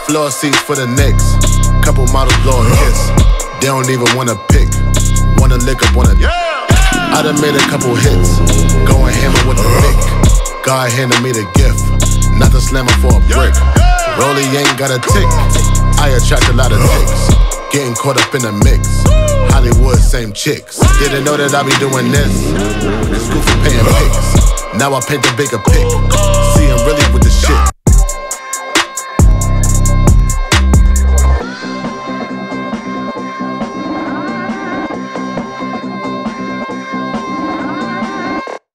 Floor seats for the Knicks. Couple models blow a kiss. They don't even wanna pick. Wanna lick up, wanna. I done made a couple hits. Going hammer with the pick. God handed me the gift. Not the slammer for a brick. Rollie ain't got a tick. I attract a lot of ticks. Getting caught up in the mix. Hollywood, same chicks. Didn't know that I be doing this. It's goofy paying pics. Now I paint the bigger pic. See him really